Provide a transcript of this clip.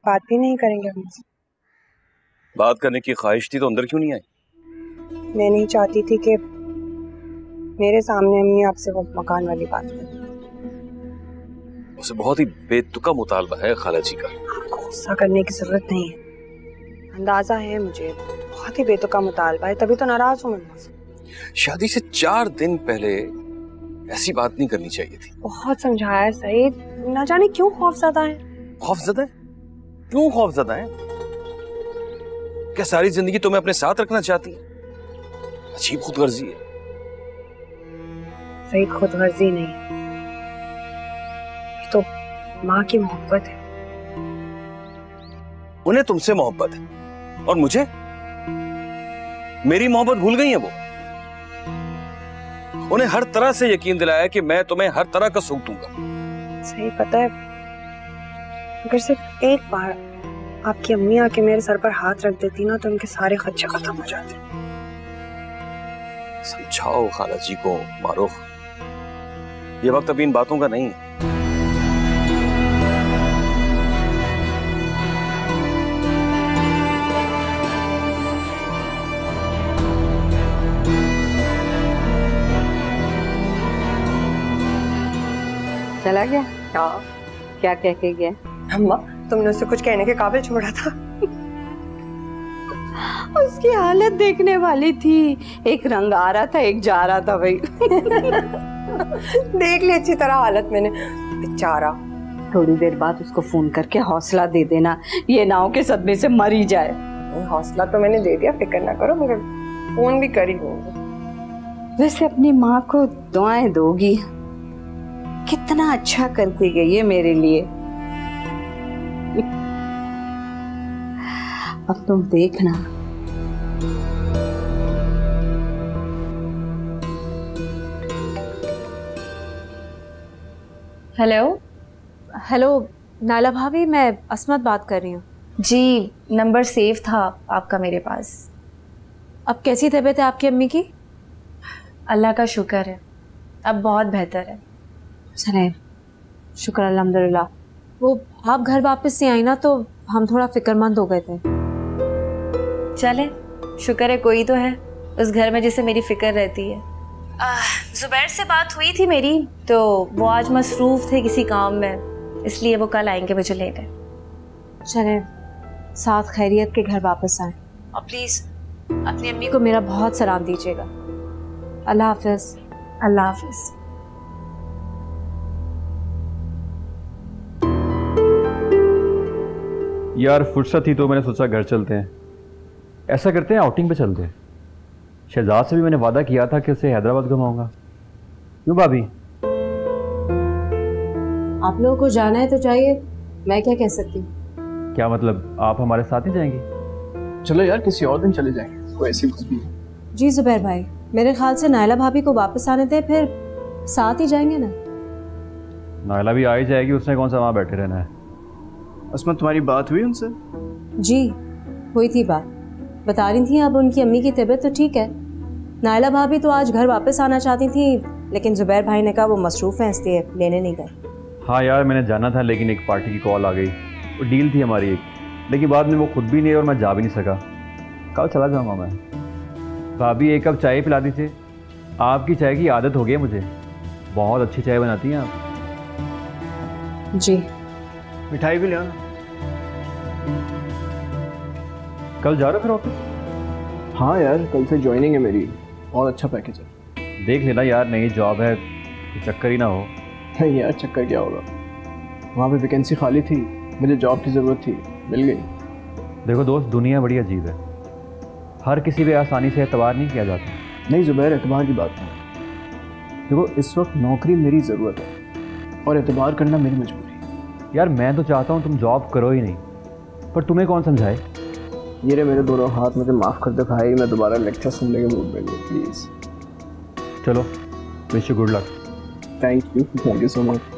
बात भी नहीं करेंगे हमसे? बात करने की ख्वाहिश थी तो अंदर क्यों नहीं आई? मैं नहीं चाहती थी कि मेरे सामने अम्मी आपसे वो मकान वाली बात करें। उसे बहुत ही बेतुका मुतालबा है खाला जी का। आपको गुस्सा करने की जरूरत नहीं है, अंदाजा है मुझे, बहुत ही बेतुका मुतालबा है, तभी तो नाराज हूँ मैं। शादी से 4 दिन पहले ऐसी बात नहीं करनी चाहिए थी। बहुत समझाया सईद, ना जाने क्यों खौफज़दा है। खौफज़दा है? क्यों खौफज़दा है? क्या सारी जिंदगी तुम्हें अपने साथ रखना चाहती है? अजीब खुदगर्जी है। सईद खुदगर्जी नहीं, ये तो माँ की मोहब्बत है। उन्हें तुमसे मोहब्बत है और मुझे? मेरी मोहब्बत भूल गई है वो। उन्हें हर तरह से यकीन दिलाया कि मैं तुम्हें हर तरह का सुख दूंगा। सही पता है, अगर सिर्फ एक बार आपकी अम्मी आके मेरे सर पर हाथ रख देती ना तो उनके सारे खर्चे खत्म हो जाते। समझाओ खाला जी को मारूफ, ये वक्त अभी इन बातों का नहीं है। चला गया? क्या कह के गया? अम्मा, तुमने उसे कुछ कहने के काबिल छोड़ा था? उसकी हालत देखने वाली थी, एक रंग आ रहा था, एक जा रहा था भाई। देख ली अच्छी तरह हालत मैंने, बेचारा। थोड़ी देर बाद उसको फोन करके हौसला दे देना, ये ना हो के सदमे से मर ही जाए। हौसला तो मैंने दे दिया, फिक्र ना करो, मगर फोन भी करी होंगी। वैसे अपनी माँ को दुआएं दोगी? कितना अच्छा करती गई है मेरे लिए। अब तुम देखना। हेलो हेलो नाला भाभी, मैं अस्मत बात कर रही हूँ। जी, नंबर सेव था आपका मेरे पास। अब कैसी तबीयत है आपकी अम्मी की? अल्लाह का शुक्र है, अब बहुत बेहतर है। चले, शुक्र अल्हम्दुलिल्लाह। वो आप घर वापस से आई ना तो हम थोड़ा फिक्रमंद हो गए थे। चले, शुक्र है कोई तो है उस घर में जिसे मेरी फिक्र रहती है। जुबैर से बात हुई थी मेरी, तो वो आज मसरूफ़ थे किसी काम में, इसलिए वो कल आएंगे मुझे लेने। चले, साथ खैरियत के घर वापस आए और प्लीज़ अपनी अम्मी को मेरा बहुत सलाम दीजिएगा। अल्लाह हाफिज़। अल्लाह हाफिज़। यार फुर्सत ही तो मैंने सोचा घर चलते हैं। ऐसा करते हैं, आउटिंग पे चलते हैं। शहजाद से भी मैंने वादा किया था कि उसे हैदराबाद घुमाऊंगा। क्यों भाभी? आप लोगों को जाना है तो जाइए, मैं क्या कह सकती हूँ। क्या मतलब, आप हमारे साथ ही जाएंगी? चलो यार, किसी और दिन चले जाएंगे, कोई ऐसी बात नहीं। जी जुबैर भाई, मेरे ख्याल से नायला भाभी को वापस आने दें, फिर साथ ही जाएंगे ना। नायला भी आ ही जाएगी, उसने कौन सा वहाँ बैठे रहना है। अस्मत, तुम्हारी बात हुई उनसे? जी हुई थी बात, बता रही थी अब उनकी अम्मी की तबीयत तो ठीक है। नायला भाभी तो आज घर वापस आना चाहती थी, लेकिन जुबैर भाई ने कहा वो मसरूफ़ हैं इसलिए लेने नहीं गए। हाँ यार, मैंने जाना था लेकिन एक पार्टी की कॉल आ गई, वो डील थी हमारी एक, लेकिन बाद में वो खुद भी नहीं और मैं जा भी नहीं सका। कल चला जाऊँगा मैं। भाभी एक कप चाय पिला दीजिए, आपकी चाय की आदत हो गई है मुझे, बहुत अच्छी चाय बनाती हैं आप। जी। मिठाई भी ले आना। कल जा रहे हो फिर ऑफिस? हाँ यार, कल से ज्वाइनिंग है मेरी, बहुत अच्छा पैकेज है। देख लेना यार, नई जॉब है, चक्कर ही ना हो। नहीं यार, चक्कर क्या होगा, वहाँ पे वैकेंसी खाली थी, मुझे जॉब की ज़रूरत थी, मिल गई। देखो दोस्त, दुनिया बड़ी अजीब है, हर किसी पे आसानी से एतबार नहीं किया जाता। नहीं जुबैर, एतबार की बात नहीं। देखो इस वक्त नौकरी मेरी ज़रूरत है और एतबार करना मेरी मजबूरी है। यार मैं तो चाहता हूँ तुम जॉब करो ही नहीं, पर तुम्हें कौन समझाए। ये रहे मेरे दोनों हाथ, मुझे माफ़ कर दो भाई, मैं दोबारा लेक्चर सुनने के मूड में नहीं, प्लीज़। चलो, wish you good luck. Thank you so much.